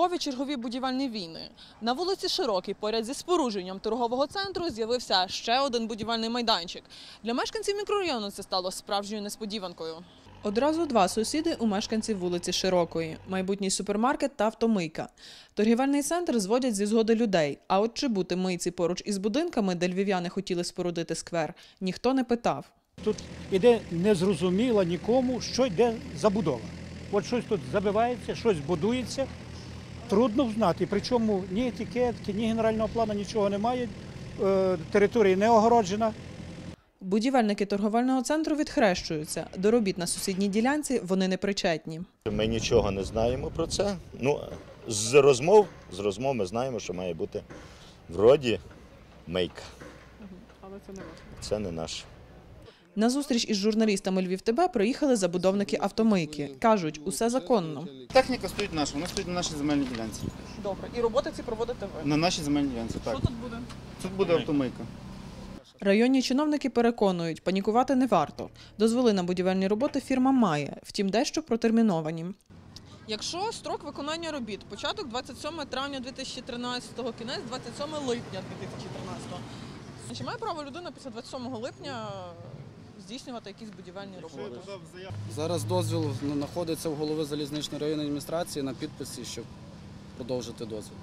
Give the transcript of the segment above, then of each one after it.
Львові чергові будівельні війни. На вулиці Широкій, поряд зі спорудженням торгового центру, з'явився ще один будівельний майданчик. Для мешканців мікрорайону це стало справжньою несподіванкою. Одразу два сусіди у мешканців вулиці Широкої – майбутній супермаркет та автомийка. Торгівельний центр зводять зі згоди людей, а от чи бути мийці поруч із будинками, де львів'яни хотіли спорудити сквер, ніхто не питав. Тут іде незрозуміло нікому, що йде забудова. От щось тут забивається, щось будується, трудно знати. Причому ні етикетки, ні генерального плану, нічого немає, територія не огороджена. Будівельники торговельного центру відхрещуються. До робіт на сусідній ділянці вони не причетні. Ми нічого не знаємо про це. З розмов ми знаємо, що має бути вроді мийка. Але це не ваше. Це не наше. На зустріч із журналістами Львів ТБ приїхали забудовники автомийки. Кажуть, усе законно. Техніка стоїть наша, вона стоїть на нашій земельній ділянці. Добре. І роботи ці проводите ви? На нашій земельній ділянці, так. Що тут буде? Тут буде автомийка. Районні чиновники переконують, панікувати не варто. Дозволи на будівельні роботи фірма має, втім дещо протерміновані. Якщо строк виконання робіт – початок 27 травня 2013-го, кінець 27 липня 2013-го, чи має право людина після 27 липня здійснювати якісь будівельні роботи? Зараз дозвіл знаходиться в голови залізничної районної адміністрації на підписі, щоб продовжити дозвіл.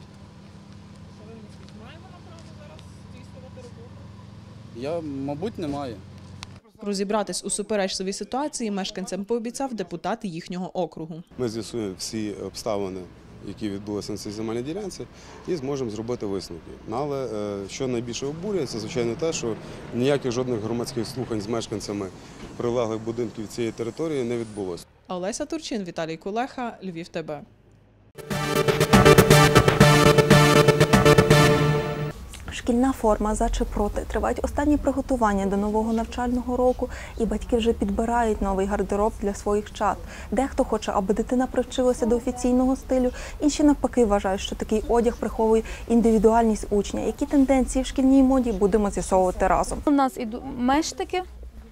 Маємо право зараз здійснювати роботу? Я, мабуть, не маю. Розібратись у суперечливій ситуації мешканцям пообіцяв депутат їхнього округу. Ми з'ясуємо всі обставини, які відбулися на цій земельній ділянці, і зможемо зробити висновки. Але що найбільше обурює, це, звичайно, те, що ніяких жодних громадських слухань з мешканцями прилеглих будинків цієї території не відбулося. Олеся Турчин, Віталій Кулеха, Львів ТБ. Шкільна форма за чи проти. Тривають останні приготування до нового навчального року, і батьки вже підбирають новий гардероб для своїх чад. Дехто хоче, аби дитина привчилася до офіційного стилю, інші навпаки вважають, що такий одяг приховує індивідуальність учня. Які тенденції в шкільній моді будемо з'ясовувати разом. У нас ідуть мештики.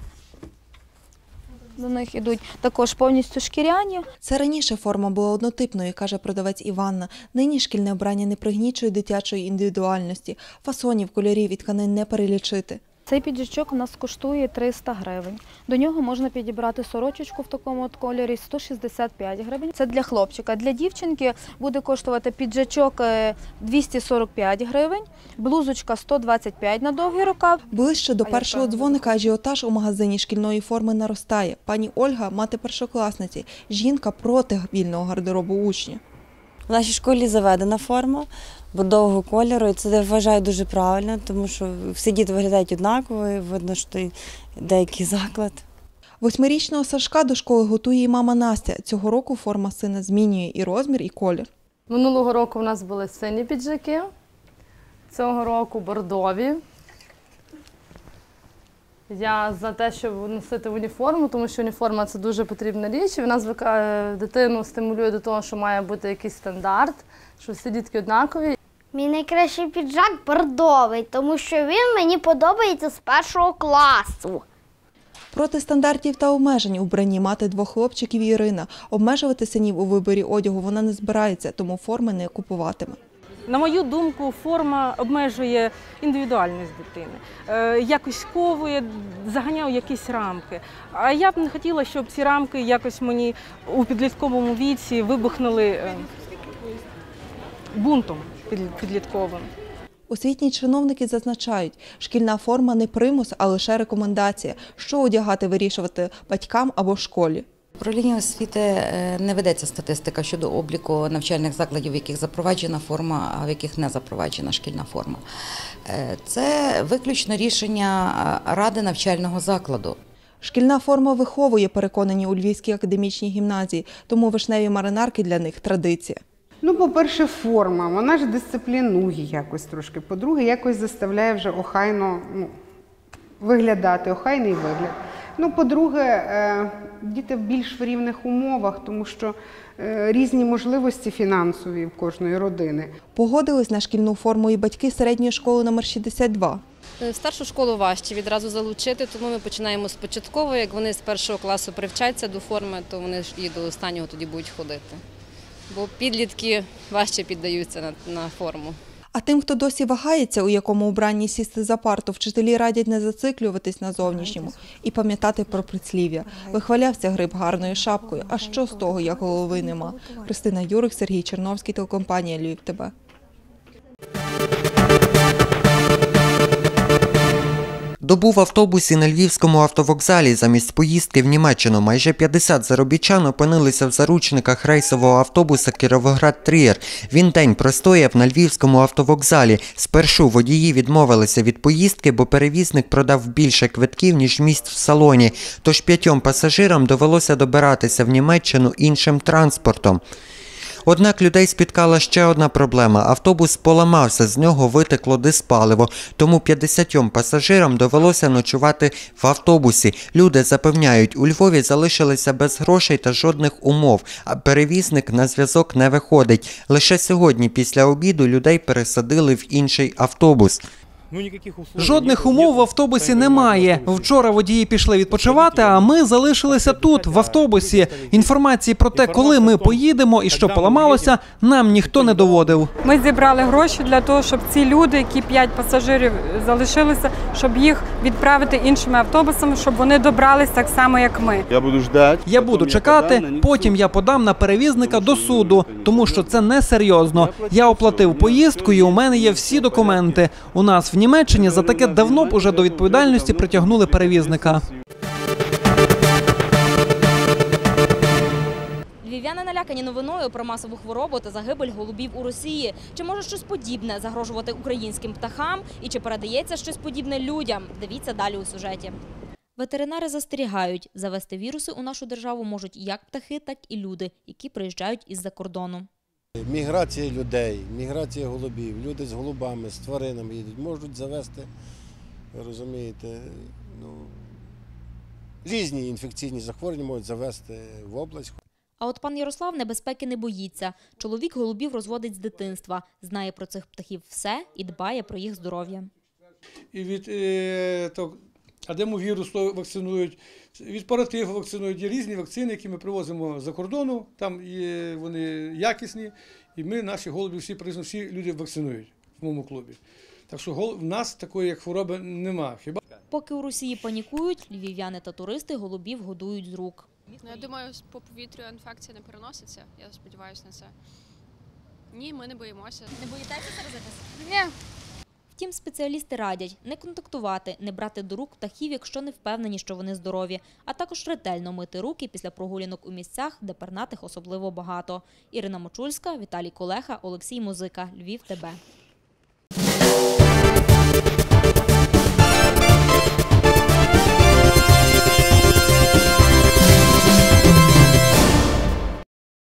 До них ідуть також повністю шкіряні. Це раніше форма була однотипною, каже продавець Іванна. Нині шкільне вбрання не пригнічує дитячої індивідуальності. Фасонів, кольорів і тканин не перелічити. Цей піджачок у нас коштує 300 гривень. До нього можна підібрати сорочечку в такому от кольорі 165 гривень. Це для хлопчика. Для дівчинки буде коштувати піджачок 245 гривень, блузочка 125 на довгий рукав. Ближче до першого дзвоника ажіотаж у магазині шкільної форми наростає. Пані Ольга – мати першокласниці. Жінка проти вільного гардеробу учня. В нашій школі заведена форма, бо довгого кольору, і це я вважаю дуже правильно, тому що всі діти виглядають однаково, і видно, що це деякий заклад. 8-річного Сашка до школи готує і мама Настя. Цього року форма сина змінює і розмір, і колір. Минулого року у нас були сині піджаки, цього року бордові. Я за те, щоб носити уніформу, тому що уніформа – це дуже потрібна річ. І вона дитину стимулює до того, що має бути якийсь стандарт, що всі дітки однакові. Мій найкращий піджак бордовий, тому що він мені подобається з першого класу. Проти стандартів та обмежень у вбранні мати двох хлопчиків Ірина. Обмежувати синів у виборі одягу вона не збирається, тому форми не купуватиме. На мою думку, форма обмежує індивідуальність дитини, якось ковує, заганяє у якісь рамки. А я б не хотіла, щоб ці рамки якось мені у підлітковому віці вибухнули бунтом підлітковим. Освітні чиновники зазначають, шкільна форма не примус, а лише рекомендація, що одягати вирішувати батькам або школі. В управлінні освіти не ведеться статистика щодо обліку навчальних закладів, в яких запроваджена форма, а в яких не запроваджена шкільна форма. Це виключно рішення ради навчального закладу. Шкільна форма виховує, переконані у Львівській академічній гімназії, тому вишневі маринарки для них – традиція. По-перше, форма, вона ж дисциплінує якось трошки. По-друге, якось заставляє вже охайно виглядати, охайний вигляд. По-друге, діти в більш в рівних умовах, тому що різні можливості фінансові в кожної родини. Погодились на шкільну форму і батьки середньої школи номер 62. Старшу школу важче відразу залучити, тому ми починаємо з початкової. Як вони з першого класу привчаться до форми, то вони ж і до останнього тоді будуть ходити. бо підлітки важче піддаються на форму. А тим, хто досі вагається, у якому убранні сісти за парту, вчителі радять не зациклюватись на зовнішньому і пам'ятати про прислів'я. Вихвалявся Гриб гарною шапкою, а що з того, як голови нема? Христина Юрик, Сергій Черновський, телекомпанія «Львів ТБ». Добу в автобусі на Львівському автовокзалі замість поїздки в Німеччину майже 50 заробітчан опинилися в заручниках рейсового автобуса Кіровоград-Трієр. Він день простояв на Львівському автовокзалі. Спершу водії відмовилися від поїздки, бо перевізник продав більше квитків, ніж місць в салоні. Тож 5 пасажирам довелося добиратися в Німеччину іншим транспортом. Однак людей спіткала ще одна проблема. Автобус поламався, з нього витекло диспаливо, тому 50 пасажирам довелося ночувати в автобусі. Люди запевняють, у Львові залишилися без грошей та жодних умов, а перевізник на зв'язок не виходить. Лише сьогодні після обіду людей пересадили в інший автобус. Жодних умов в автобусі немає. Вчора водії пішли відпочивати, а ми залишилися тут, в автобусі. Інформації про те, коли ми поїдемо і що поламалося, нам ніхто не доводив. Ми зібрали гроші для того, щоб ці люди, які 5 пасажирів залишилися, щоб їх відправити іншими автобусами, щоб вони добрались так само, як ми. Я буду чекати, потім я подам на перевізника до суду, тому що це несерйозно. Я оплатив поїздку і у мене є всі документи. У нас в Німеччині за таке давно б уже до відповідальності притягнули перевізника. Львів'яни налякані новиною про масову хворобу та загибель голубів у Росії. Чи може щось подібне загрожувати українським птахам? І чи передається щось подібне людям? Дивіться далі у сюжеті. Ветеринари застерігають, завести віруси у нашу державу можуть як птахи, так і люди, які приїжджають із-за кордону. Міграція людей, міграція голубів, люди з голубами, з тваринами їдуть, можуть завести, розумієте, різні інфекційні захворювання можуть завести в область. А от пан Ярослав небезпеки не боїться. Чоловік голубів розводить з дитинства, знає про цих птахів все і дбає про їх здоров'я. І від аденовірусу вакцинують, від паротифу вакцинують. Є різні вакцини, які ми привозимо з-за кордону, там є, вони якісні, і ми, наші голуби, всі люди вакцинують в моєму клубі. Так що в нас такої як хвороби нема. Хіба? Поки у Росії панікують, львів'яни та туристи голубів годують з рук. Я думаю, по повітрю інфекція не переноситься, я сподіваюся на це. Ні, ми не боїмося. Не боїтеся заразитися? Ні. Втім, спеціалісти радять не контактувати, не брати до рук птахів, якщо не впевнені, що вони здорові, а також ретельно мити руки після прогулянок у місцях, де пернатих особливо багато. Ірина Мочульська, Віталій Колеха, Олексій Музика, Львів ТБ.